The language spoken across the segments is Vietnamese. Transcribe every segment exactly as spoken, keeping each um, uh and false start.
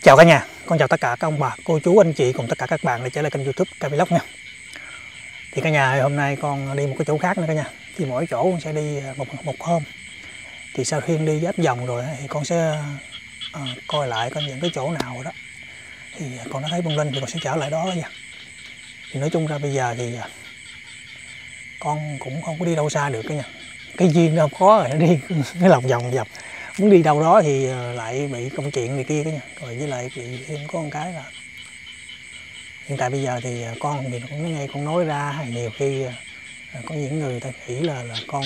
Chào cả nhà, con chào tất cả các ông bà, cô chú, anh chị cùng tất cả các bạn đã trở lại kênh YouTube Kavlog nha. Thì cả nhà hôm nay con đi một cái chỗ khác nữa cả nhà. Thì mỗi chỗ con sẽ đi một một hôm. Thì sau khi đi giáp vòng rồi thì con sẽ à, coi lại coi những cái chỗ nào đó thì con đã thấy bông linh thì con sẽ trở lại đó nha. Thì nói chung ra bây giờ thì con cũng không có đi đâu xa được cả nhà. Cái duyên nó không có rồi, nó đi cái lòng vòng vòng. Muốn đi đâu đó thì lại bị công chuyện này kia cả nhà. Rồi với lại bị thêm có một cái là hiện tại bây giờ thì con thì cũng nghe con nói ra nhiều khi có những người ta nghĩ là là con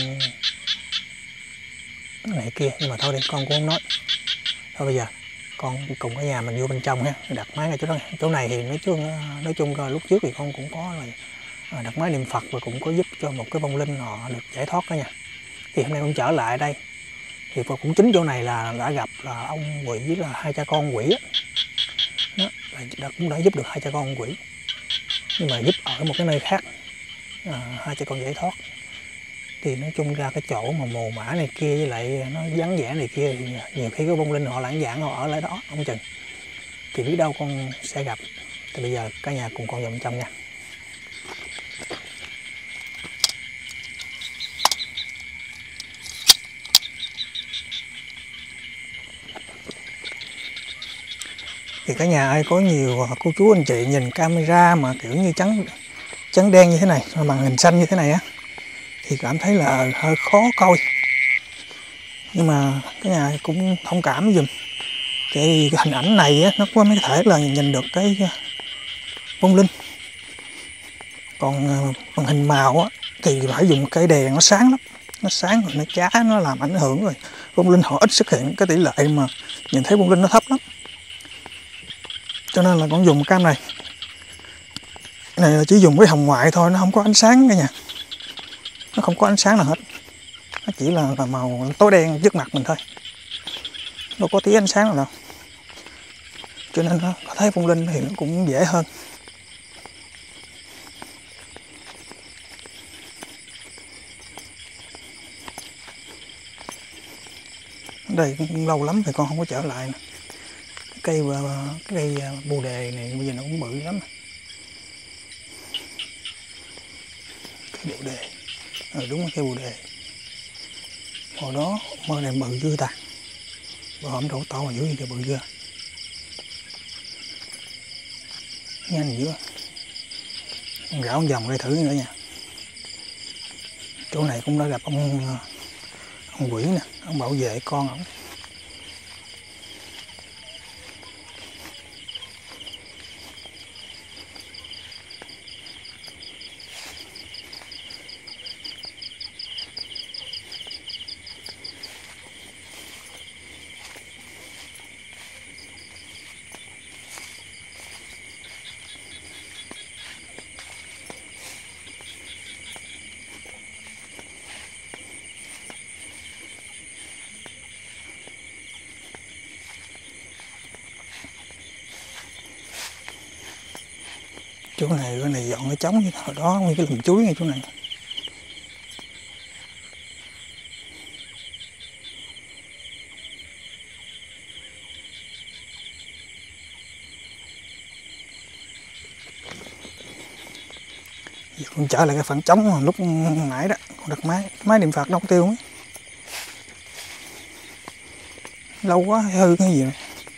này kia, nhưng mà thôi đi, con cũng không nói. Thôi bây giờ con cùng cả nhà mình vô bên trong ha, đặt máy ngay chỗ đó. Chỗ này thì nói chung nói chung lúc trước thì con cũng có là đặt máy niệm Phật và cũng có giúp cho một cái vong linh họ được giải thoát đó nha. Thì hôm nay con trở lại đây thì cũng chính chỗ này là đã gặp là ông quỷ với là hai cha con quỷ á. Đó, là cũng đã giúp được hai cha con quỷ, nhưng mà giúp ở một cái nơi khác, à, hai cha con giải thoát. Thì nói chung ra cái chỗ mà mồ mã này kia với lại nó vắng vẻ này kia thì nhiều khi có vong linh họ lãng giảng họ ở lại đó không chừng, thì biết đâu con sẽ gặp. Thì bây giờ cả nhà cùng con vào bên trong nha. Thì cả nhà ai có nhiều cô chú anh chị nhìn camera mà kiểu như trắng trắng đen như thế này, màn hình xanh như thế này á, thì cảm thấy là hơi khó coi, nhưng mà cái nhà cũng thông cảm giùm. Thì cái hình ảnh này á, nó có mấy thể là nhìn được cái vong linh, còn màn hình màu á, thì phải dùng cây đèn nó sáng lắm, nó sáng rồi nó chá, nó làm ảnh hưởng rồi vong linh họ ít xuất hiện, cái tỷ lệ mà nhìn thấy vong linh nó thấp lắm. Cho nên là con dùng cam này. Cái này là chỉ dùng với hồng ngoại thôi, nó không có ánh sáng cả nhà. Nó không có ánh sáng nào hết. Nó chỉ là, là màu tối đen trước mặt mình thôi. Đâu có tí ánh sáng nào đâu. Cho nên nó có thấy vong linh thì nó cũng dễ hơn. Đây cũng lâu lắm thì con không có trở lại nè. Cây cái cây bồ đề này bây giờ nó cũng bự lắm. Cây bồ đề. Ờ, đúng là cây bồ đề. Hồi đó mơ này bự chưa ta? Bờ hổm đổ to mà dữ gì kìa, bự chưa? Nhanh dữ. Rảo vòng đây thử nữa nha. Chỗ này cũng đã gặp ông ông quỷ nè, ông bảo vệ con ổng. Chỗ này cái này dọn cái trống như hồi đó, nguyên cái lùm chuối ngay chỗ này. Giờ con trở lại cái phần trống mà lúc nãy đó, con đặt máy máy niệm Phật đâu có tiêu ấy. Lâu quá hư cái gì rồi.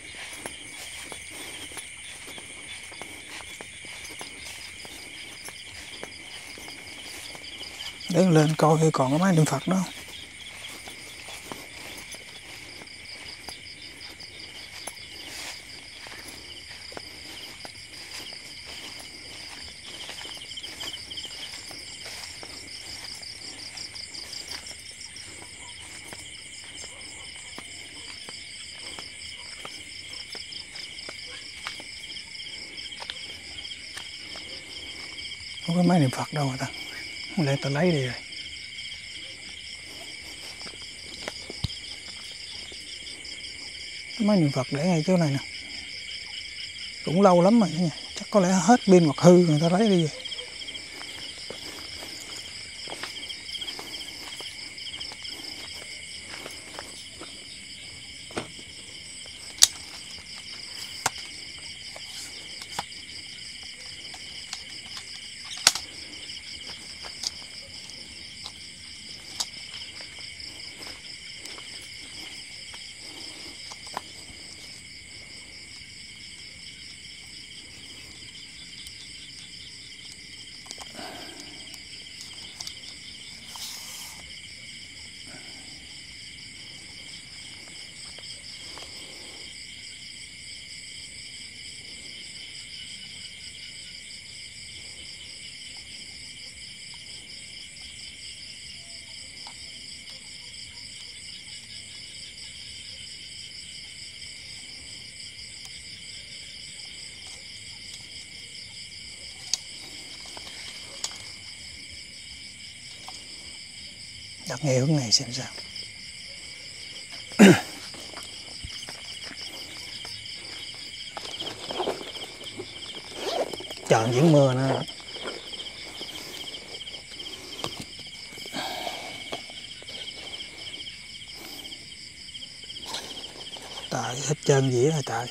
Để lên coi thì còn cái máy niệm Phật đó. Không có máy niệm Phật đâu mà ta. Lên ta lấy đi rồi. Cái máy niệm Phật để ngay chỗ này nè. Cũng lâu lắm rồi nha. Chắc có lẽ hết pin hoặc hư người ta lấy đi rồi. chọn nghe hướng này xem sao. Chọn diễn mưa nữa. Tại hết trơn dĩa rồi tại.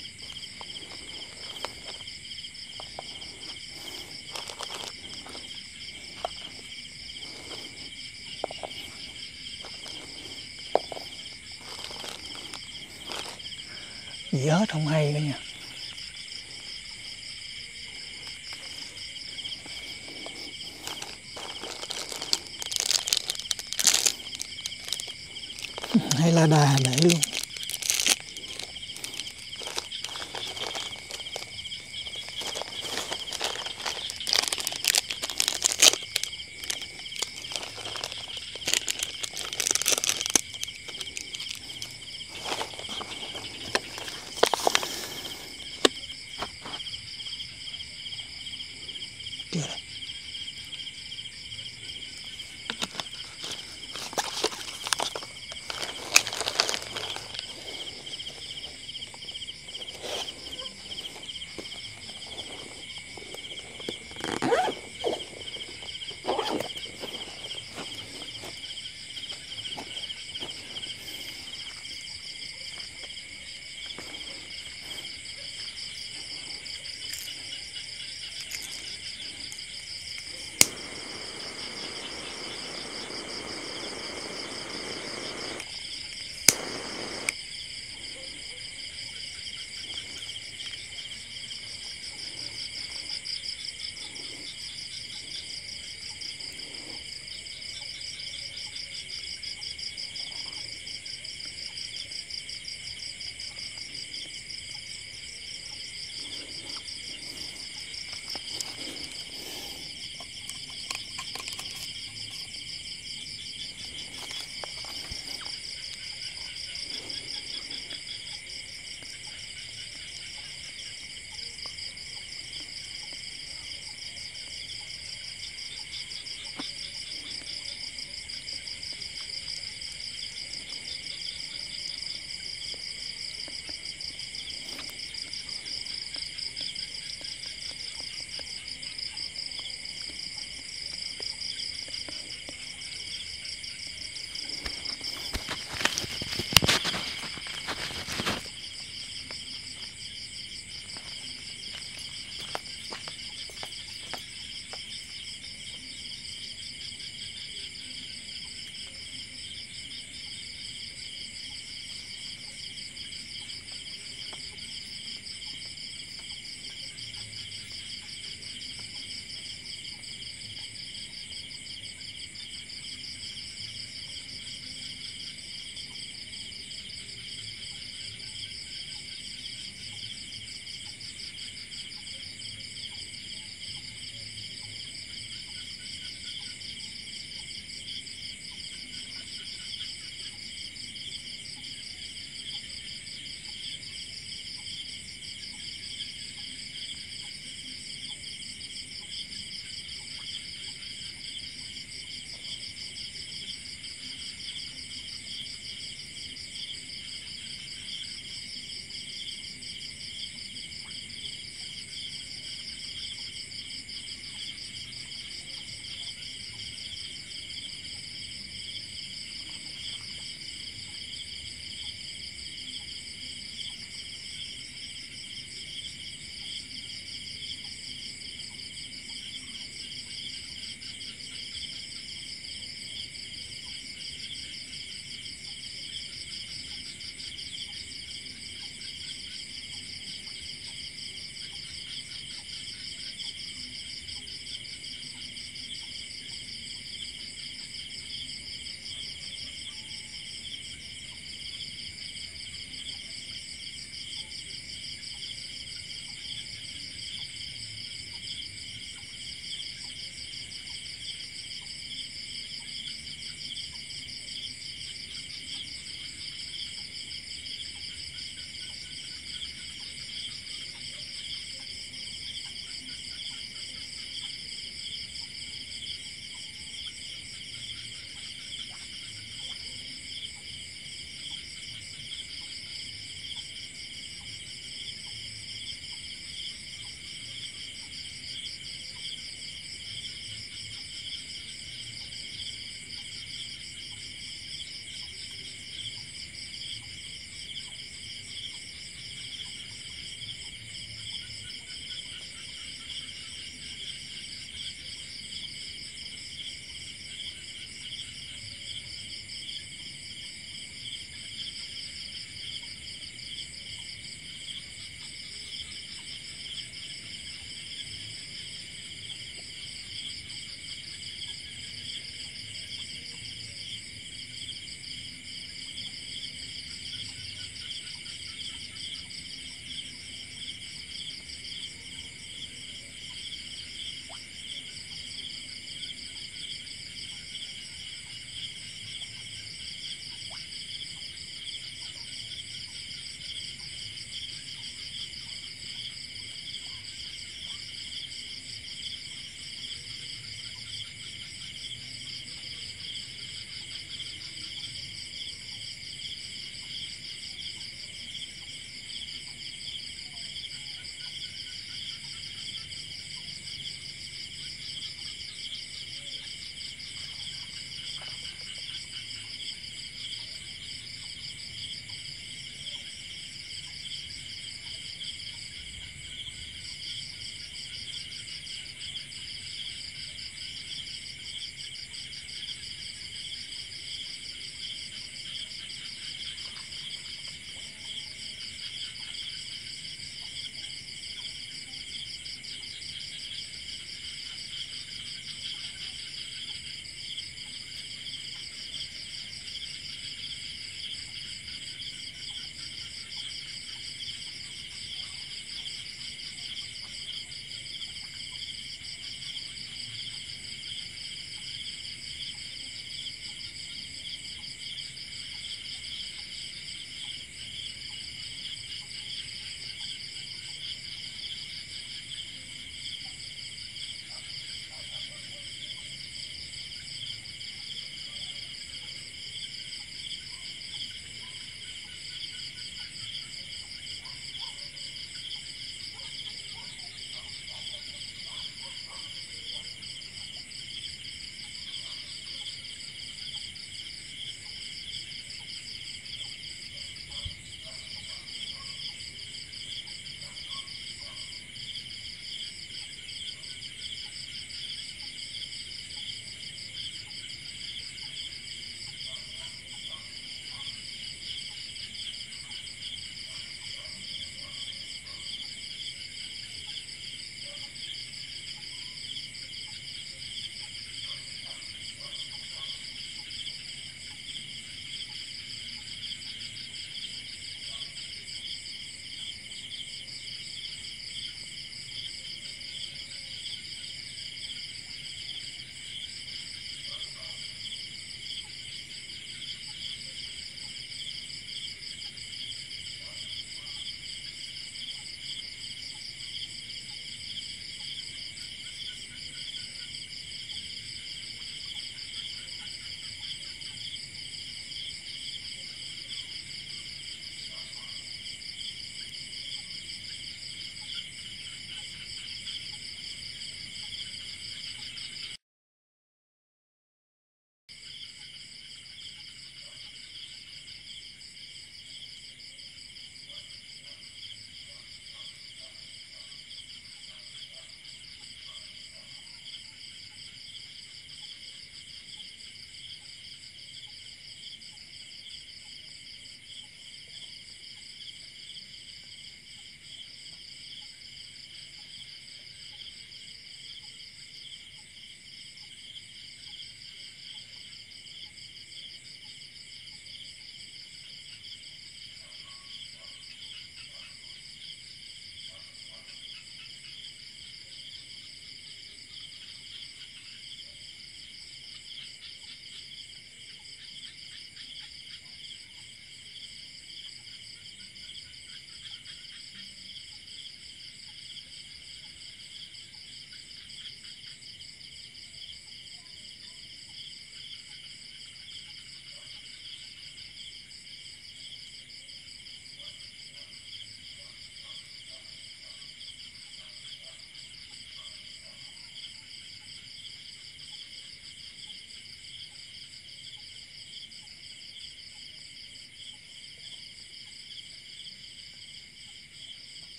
Dĩa hết không hay nữa nha. Hay là đà để luôn. Chưa đây.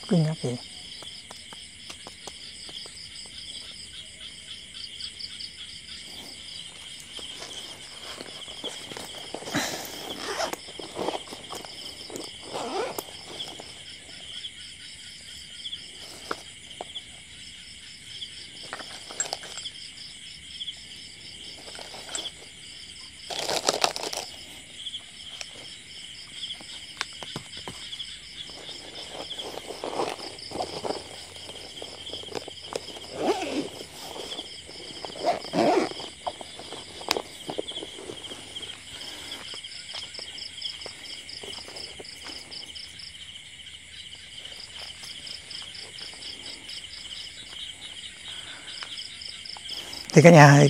kinh ngạc gì. Thì cả nhà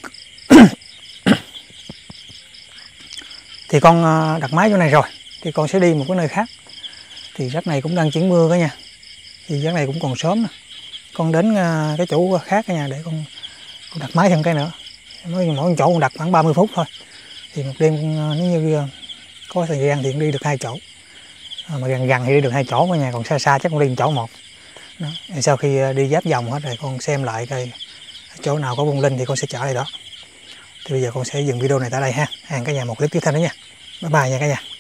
thì con đặt máy chỗ này rồi thì con sẽ đi một cái nơi khác. Thì giấc này cũng đang chuyển mưa cả nhà, thì giấc này cũng còn sớm nè. Con đến cái chỗ khác cả nhà để con, con đặt máy thêm cái nữa. Mỗi mỗi chỗ con đặt khoảng ba mươi phút thôi. Thì một đêm nếu như có thời gian thì đi được hai chỗ, mà gần gần thì đi được hai chỗ, cả nhà còn xa xa chắc con đi một chỗ một. Đó. Sau khi đi giáp vòng hết rồi con xem lại coi chỗ nào có bung linh thì con sẽ trở lại đó. Thì bây giờ con sẽ dừng video này tại đây ha. Hẹn cả nhà một clip tiếp theo nữa nha. Bye bye nha cả nhà.